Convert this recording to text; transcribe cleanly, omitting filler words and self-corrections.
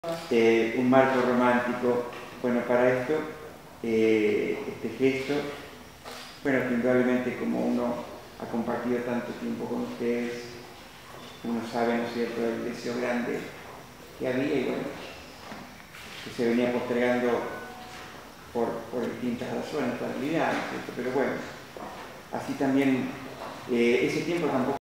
Un marco romántico. Bueno, para esto, este gesto, bueno, que indudablemente como uno ha compartido tanto tiempo con ustedes, uno sabe, ¿no es cierto?, el deseo grande que había y bueno, que se venía postergando por distintas razones, por habilidades, ¿no es cierto? Pero bueno, así también ese tiempo tampoco